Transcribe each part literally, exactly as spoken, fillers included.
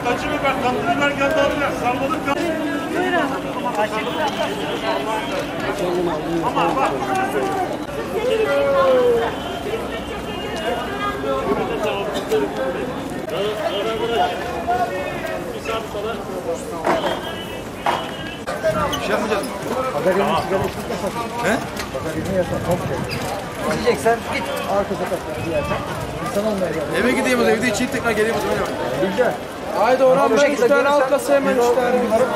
acı biber, tatlı biber geldi abiler. Salladık kaldı. Ama bak. Bir şey yapmayacağız mı? Bakaryonu sigara içmek yasak. He? Bakaryonu yasak. Komple. İçeceksen git arka sokaklara bir yerden. İnsan olmaya geldi. Eve gideyim o zaman. Evde içeyim tekrar geleyim o zaman. Güzel. Haydi Orhan Bey, üç tane al kasa hemen üç tane.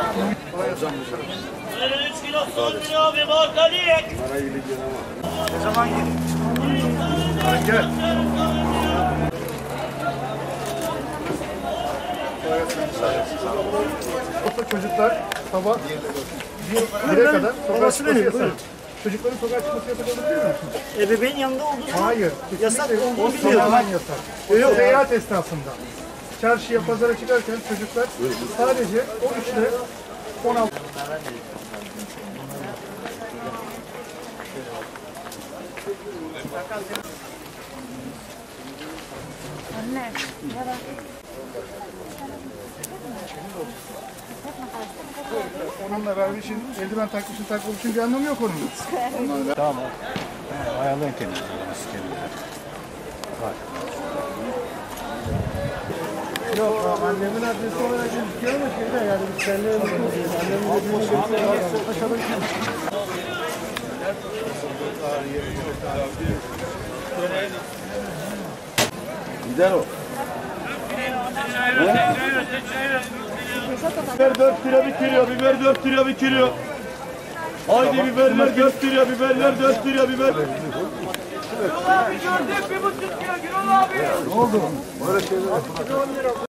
üç kilo son lira abi margarik. Ne zaman gelin? Gel. Çocuklar sabah bire kadar sokağa çıkması yasak. Çocukların sokağa çıkması yasak olabilir mi? Ebeveyn yanında olduğu zaman Hayır. yasak kesinlikle olduğunu biliyorum. tamamen yasak. Yok. Seyahat esnasında. Çarşıya, pazara çıkarken çocuklar sadece on üç ile on altı. Anne, merhaba. Onunla vermişin, eldiven takmışın, takmamışın bir anlamı yok onun. Tamam. Ayarlayın kendinizi. Yok, annemin adresi olarak gözüküyor ama şeyde yani biz seninle unutmuşuz. Annemin dediğine göre aşağıda Gider o. Biber dört lira bir kilo, biber dört lira bir kilo. Haydi biberler dört lira, biberler dört lira, biber. Abi gördük bir buçuk kilo Gürol abi. Ne oldu? Böyle şeyler